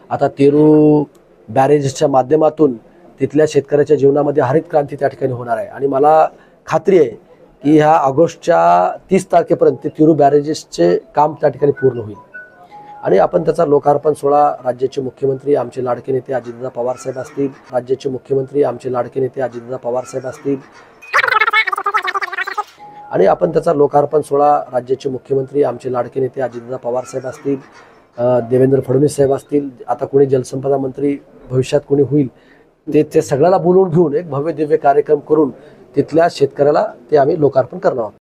आता तेरू बॅरेजच्या माध्यमातून तिथल्या शेतकऱ्याच्या जीवनामध्ये हरित क्रांती त्या ठिकाणी होणार आहे आणि मला खात्री आहे की ह्या ऑगस्टच्या 30 तारखेपर्यंत ते तिरू बॅरेजेसचे काम त्या ठिकाणी पूर्ण होईल आणि आपण त्याचा लोकार्पण सोहळा राज्याचे मुख्यमंत्री आमचे लाडके नेते अजितदादा पवार साहेब असतील, राज्याचे मुख्यमंत्री आमचे लाडके नेते अजितदादा पवार साहेब असतील आणि आपण त्याचा लोकार्पण सोहळा राज्याचे मुख्यमंत्री आमचे लाडके नेते अजितदादा पवार साहेब असतील, देवेंद्र फडणवीस साहेब असतील, आता कोणी जलसंपदा मंत्री भविष्यात कोणी होईल ते सगळ्याला बोलवून घेऊन एक भव्य दिव्य कार्यक्रम करून तिथल्या शेतकऱ्याला ते आम्ही लोकार्पण करणार आहोत।